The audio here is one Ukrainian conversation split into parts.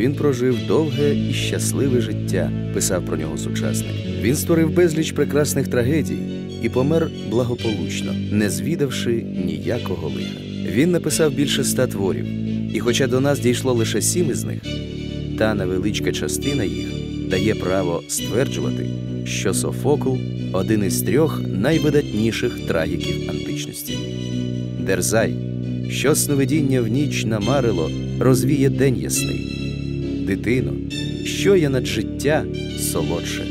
Він прожив довге і щасливе життя, писав про нього сучасник. Він створив безліч прекрасних трагедій і помер благополучно, не звідавши ніякого лиха. Він написав більше 100 творів, і хоча до нас дійшло лише 7 із них, та невеличка частина їх дає право стверджувати, що Софокл – один із 3 найвидатніших трагіків античності. Дерзай, що сновидіння в ніч намарило, розвіє день ясний. Дитино, що є над життя солодше.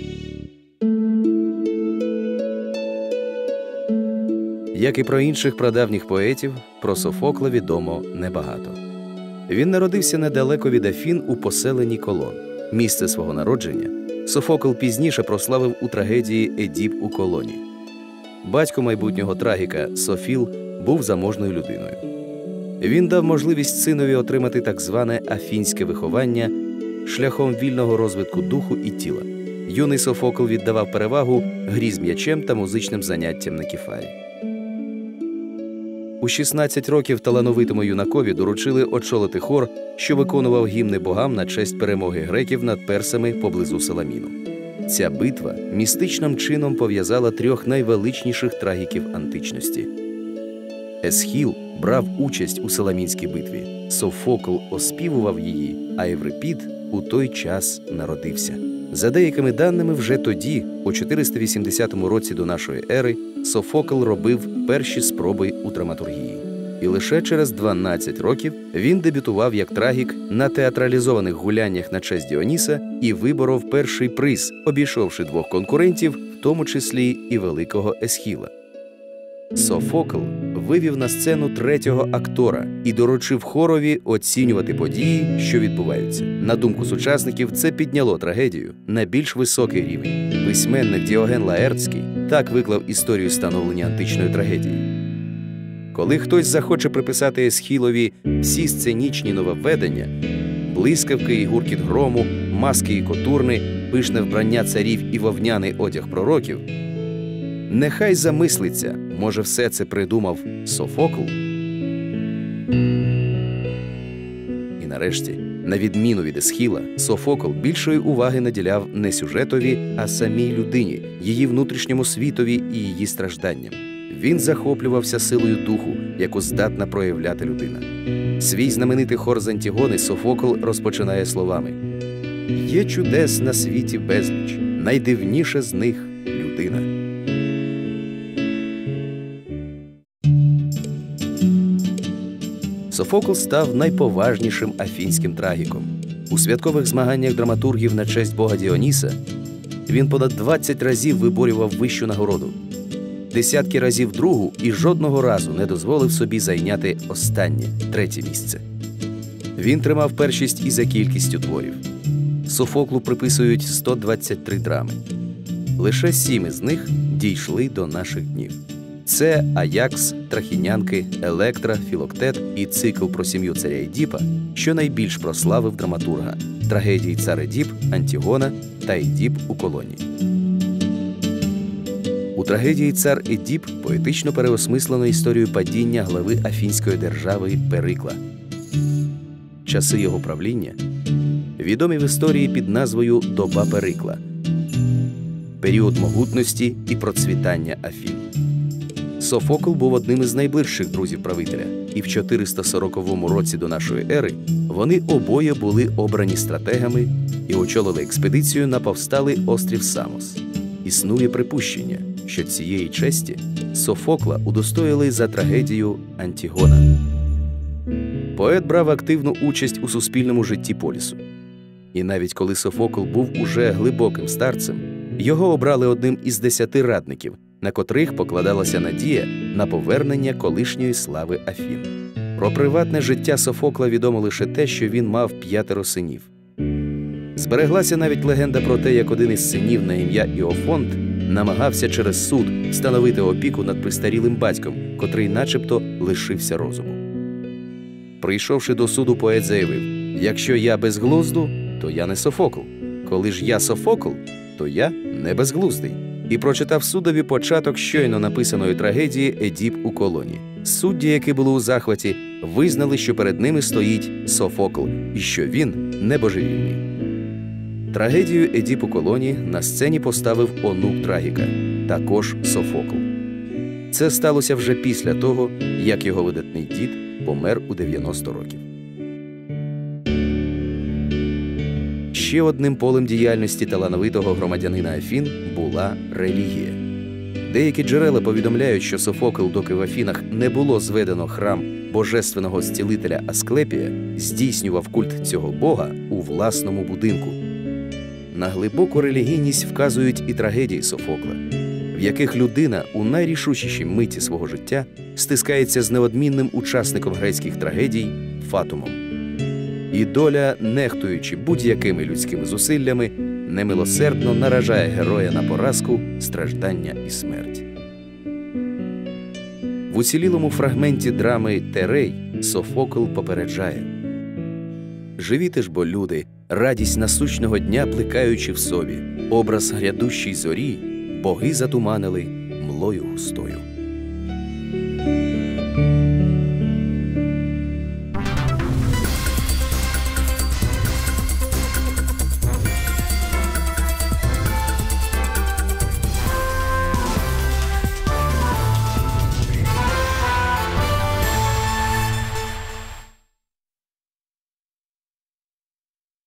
Як і про інших прадавніх поетів, про Софокла відомо небагато. Він народився недалеко від Афін у поселенні Колон. Місце свого народження Софокл пізніше прославив у трагедії «Едіп у Колоні». Батько майбутнього трагіка Софіл був заможною людиною. Він дав можливість синові отримати так зване афінське виховання шляхом вільного розвитку духу і тіла. Юний Софокл віддавав перевагу грі з м'ячем та музичним заняттям на кефарі. У 16 років талановитому юнакові доручили очолити хор, що виконував гімни богам на честь перемоги греків над персами поблизу Саламіну. Ця битва містичним чином пов'язала 3 найвеличніших трагіків античності. Есхіл брав участь у Саламінській битві, Софокл оспівував її, а Еврипід у той час народився. За деякими даними, вже тоді, у 480 році до нашої ери, Софокл робив перші спроби у драматургії. І лише через 12 років він дебютував як трагік на театралізованих гуляннях на честь Діоніса і виборов перший приз, обійшовши 2 конкурентів, в тому числі і великого Есхіла. Софокл вивів на сцену 3-го актора і доручив хорові оцінювати події, що відбуваються. На думку сучасників, це підняло трагедію на більш високий рівень. Письменник Діоген Лаертський так виклав історію становлення античної трагедії. Коли хтось захоче приписати Есхілові всі сценічні нововведення – блискавки і гуркіт грому, маски і котурни, пишне вбрання царів і вовняний одяг пророків – нехай замислиться, може все це придумав Софокл? І нарешті, на відміну від Есхіла, Софокл більшої уваги наділяв не сюжетові, а самій людині, її внутрішньому світові і її стражданням. Він захоплювався силою духу, яку здатна проявляти людина. Свій знаменитий хор з Антігони Софокл розпочинає словами: «Є чудес на світі безліч, найдивніше з них – людина». Софокл став найповажнішим афінським трагіком. У святкових змаганнях драматургів на честь бога Діоніса він понад 20 разів виборював вищу нагороду, десятки разів другу і жодного разу не дозволив собі зайняти останнє, 3-те місце. Він тримав першість і за кількістю творів. Софоклу приписують 123 драми. Лише 7 із них дійшли до наших днів. Це «Аякс», «Трахінянки», «Електра», «Філоктет» і цикл про сім'ю царя Едіпа, що найбільш прославив драматурга – трагедії «Цар Едіп», «Антігона» та «Едіп у Колоні». У трагедії «Цар Едіп» поетично переосмислено історію падіння глави Афінської держави Перикла. Часи його правління відомі в історії під назвою «Доба Перикла» – період могутності і процвітання Афін. Софокл був одним із найближчих друзів правителя, і в 440 році до нашої ери вони обоє були обрані стратегами і очолили експедицію на повсталий острів Самос. Існує припущення, що цієї честі Софокла удостоїли за трагедію «Антігона». Поет брав активну участь у суспільному житті полісу. І навіть коли Софокл був уже глибоким старцем, його обрали одним із 10 радників, на котрих покладалася надія на повернення колишньої слави Афін. Про приватне життя Софокла відомо лише те, що він мав 5 синів. Збереглася навіть легенда про те, як один із синів на ім'я Іофонт намагався через суд встановити опіку над престарілим батьком, котрий начебто лишився розуму. Прийшовши до суду, поет заявив: «Якщо я безглузду, то я не Софокл. Коли ж я Софокл, то я не безглуздий». І прочитав судові початок щойно написаної трагедії «Едіп у Колоні». Судді, які були у захваті, визнали, що перед ними стоїть Софокл і що він не божевільний. Трагедію Едіп у колоні на сцені поставив онук трагіка, також Софокл. Це сталося вже після того, як його видатний дід помер у 90 років. Ще одним полем діяльності талановитого громадянина Афін була релігія. Деякі джерела повідомляють, що Софокл, доки в Афінах не було зведено храм божественного зцілителя Асклепія, здійснював культ цього бога у власному будинку. На глибоку релігійність вказують і трагедії Софокла, в яких людина у найрішучішій миті свого життя стискається з неодмінним учасником грецьких трагедій Фатумом. І доля, нехтуючи будь-якими людськими зусиллями, немилосердно наражає героя на поразку, страждання і смерть. В уцілілому фрагменті драми «Терей» Софокл попереджає: «Живіте ж бо, люди, радість насущного дня плекаючи в собі, образ грядущій зорі, боги затуманили млою густою».